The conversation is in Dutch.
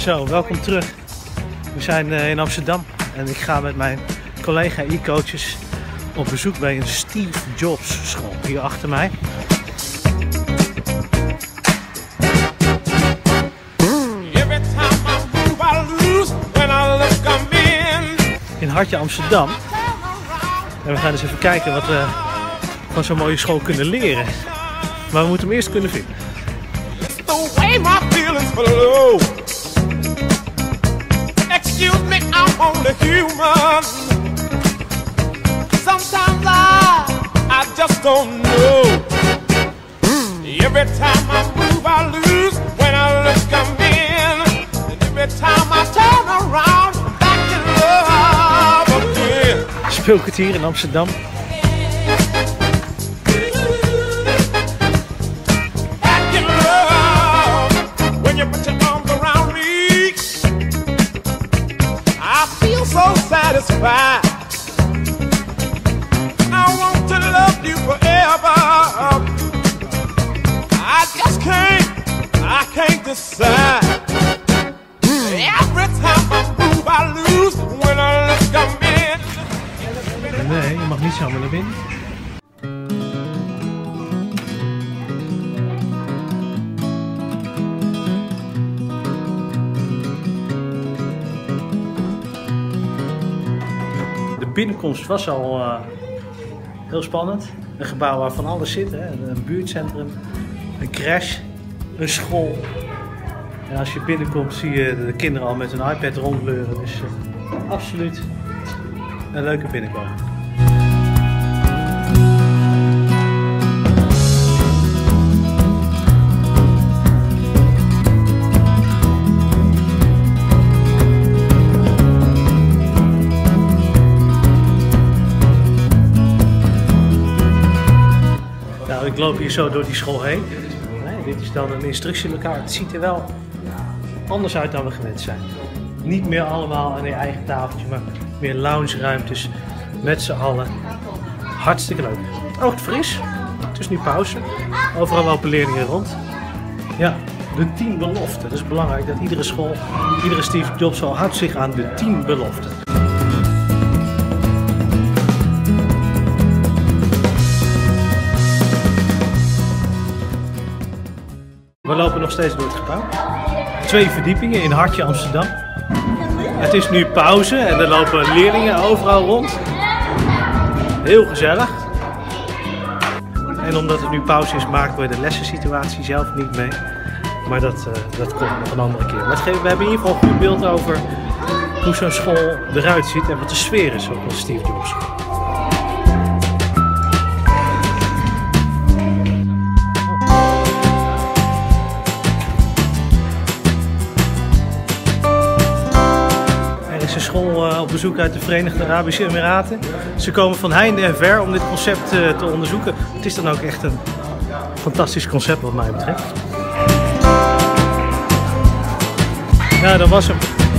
Zo, welkom terug. We zijn in Amsterdam en ik ga met mijn collega e-coaches op bezoek bij een Steve Jobs school hier achter mij. In Hartje Amsterdam. En we gaan eens even kijken wat we van zo'n mooie school kunnen leren. Maar we moeten hem eerst kunnen vinden. Excuse me, I'm only human. Sometimes I just don't know. Every time I move, I lose. When I look, I'm in. And every time I turn around, back in love again. Speelkwartier in Amsterdam. Back in love. When you put your arms around me, I feel so satisfied. I want to love you forever. I just can't decide. Every time I move, I lose. When I look, I'm in. Nee, je mag niet zomaar naar binnen. De binnenkomst was al heel spannend. Een gebouw waar van alles zit, hè? Een buurtcentrum, een crash, een school. En als je binnenkomt zie je de kinderen al met hun iPad rondleuren. Dus absoluut een leuke binnenkomst. Nou, ik loop hier zo door die school heen. Nee, dit is dan een instructielokaal. Het ziet er wel anders uit dan we gewend zijn. Niet meer allemaal aan je eigen tafeltje, maar meer loungeruimtes met z'n allen. Hartstikke leuk. Oh, het fris. Het is nu pauze. Overal lopen leerlingen rond. Ja, de 10 beloften. Het is belangrijk dat iedere school, iedere Steve Jobs school houdt zich aan de 10 beloften. We lopen nog steeds door het gebouw. 2 verdiepingen in Hartje Amsterdam. Het is nu pauze en er lopen leerlingen overal rond. Heel gezellig. En omdat het nu pauze is, maken we de lessensituatie zelf niet mee. Maar dat komt nog een andere keer. Maar we hebben in ieder geval een goed beeld over hoe zo'n school eruit ziet en wat de sfeer is op een Steve Jobs school. Een school op bezoek uit de Verenigde Arabische Emiraten. Ze komen van heinde en ver om dit concept te onderzoeken. Het is dan ook echt een fantastisch concept wat mij betreft. Ja, dat was hem.